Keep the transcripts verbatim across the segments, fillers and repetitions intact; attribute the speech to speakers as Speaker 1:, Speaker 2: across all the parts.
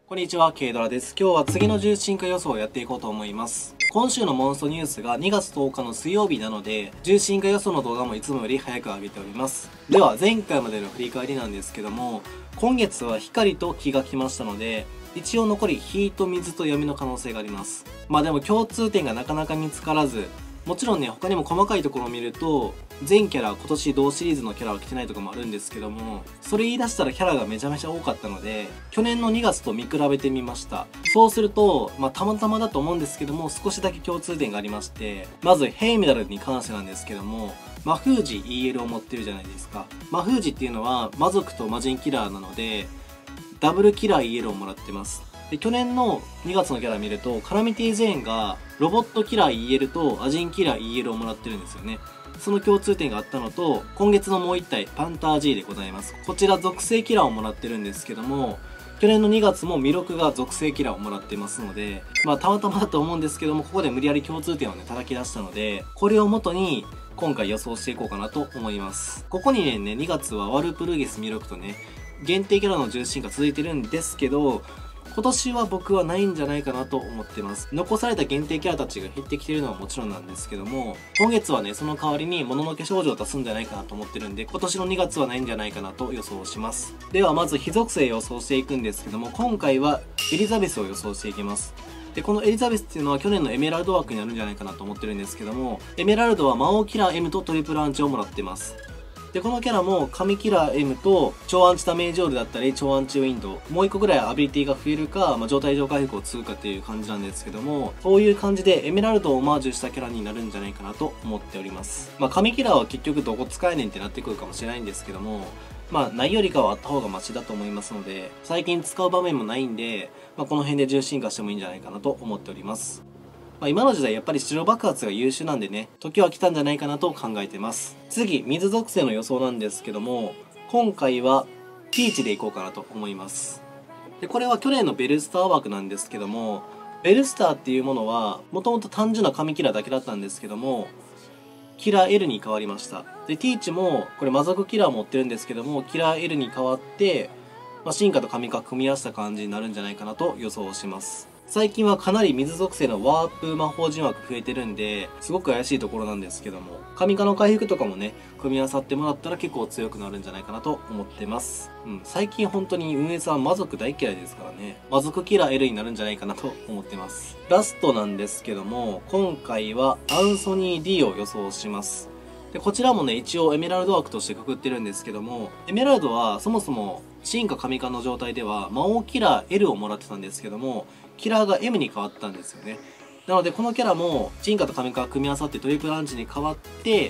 Speaker 1: こんにちは、ケイドラです。今日は次の重心化予想をやっていこうと思います。今週のモンストニュースがにがつとおかの水曜日なので、重心化予想の動画もいつもより早く上げております。では、前回までの振り返りなんですけども、今月は光と気が来ましたので、一応残り火と水と闇の可能性があります。まあでも共通点がなかなか見つからず、もちろんね、他にも細かいところを見ると、全キャラ今年同シリーズのキャラは来てないとかもあるんですけども、それ言い出したらキャラがめちゃめちゃ多かったので、去年のにがつと見比べてみました。そうすると、まあたまたまだと思うんですけども、少しだけ共通点がありまして、まずヘイメダルに関してなんですけども、魔封じ イーエル を持ってるじゃないですか。魔封じっていうのは魔族と魔人キラーなので、ダブルキラー イーエル をもらってます。で、去年のにがつのキャラ見ると、カラミティ・ゼーンがロボットキラー イーエル とアジンキラー イーエル をもらってるんですよね。その共通点があったのと、今月のもう一体、パンター G でございます。こちら属性キラーをもらってるんですけども、去年のにがつもミロクが属性キラーをもらってますので、まあたまたまだと思うんですけども、ここで無理やり共通点をね、叩き出したので、これをもとに、今回予想していこうかなと思います。ここにね、にがつはワルプルギスミロクとね、限定キャラの重心が続いてるんですけど、今年は僕はないんじゃないかなと思ってます。残された限定キャラたちが減ってきてるのはもちろんなんですけども、今月はね、その代わりにもののけ少女を足すんじゃないかなと思ってるんで、今年のにがつはないんじゃないかなと予想します。ではまず非属性予想していくんですけども、今回はエリザベスを予想していきます。で、このエリザベスっていうのは去年のエメラルド枠になるんじゃないかなと思ってるんですけども、エメラルドは魔王キラー M とトリプルアンチをもらってます。で、このキャラも神キラー M と超アンチダメージオールだったり超アンチウィンドウ、もう一個ぐらいアビリティが増えるか、まあ、状態上回復を継ぐかっていう感じなんですけども、そういう感じでエメラルドをオマージュしたキャラになるんじゃないかなと思っております。まあ神キラーは結局どこ使えねんってなってくるかもしれないんですけども、まあないよりかはあった方がマシだと思いますので、最近使う場面もないんで、まあこの辺で重心化してもいいんじゃないかなと思っております。まあ今の時代やっぱり白爆発が優秀なんでね、時は来たんじゃないかなと考えてます。次、水属性の予想なんですけども、今回はピーチでいこうかなと思います。で、これは去年のベルスター枠なんですけども、ベルスターっていうものは、もともと単純な神キラーだけだったんですけども、キラー L に変わりました。で、ティーチも、これ魔族キラー持ってるんですけども、キラー L に変わって、まあ、進化と神化組み合わせた感じになるんじゃないかなと予想します。最近はかなり水属性のワープ魔法陣枠増えてるんで、すごく怪しいところなんですけども、神化の回復とかもね、組み合わさってもらったら結構強くなるんじゃないかなと思ってます。うん、最近本当に運営さん魔族大嫌いですからね、魔族キラー L になるんじゃないかなと思ってます。ラストなんですけども、今回はアンソニー D を予想します。で、こちらもね、一応エメラルド枠としてくくってるんですけども、エメラルドはそもそも進化神化の状態では魔王キラー L をもらってたんですけども、キラーが M に変わったんですよね。なのでこのキャラも進化と神化組み合わさってトリプルアンチに変わって、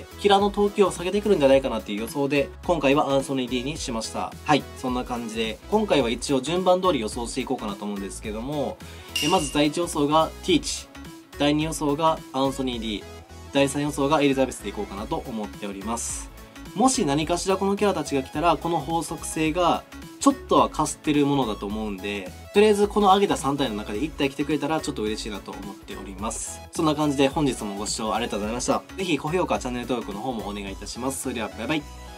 Speaker 1: キラーの等級を下げてくるんじゃないかなっていう予想で、今回はアンソニー D にしました。はい、そんな感じで、今回は一応順番通り予想していこうかなと思うんですけども、えまずだいいち予想がティーチ、だいに予想がアンソニー D、だいさん予想がエリザベスでいこうかなと思っております。もし何かしらこのキャラたちが来たら、この法則性がちょっとはかすってるものだと思うんで、とりあえずこの挙げたさん体の中でいち体来てくれたらちょっと嬉しいなと思っております。そんな感じで本日もご視聴ありがとうございました。ぜひ高評価、チャンネル登録の方もお願いいたします。それではバイバイ。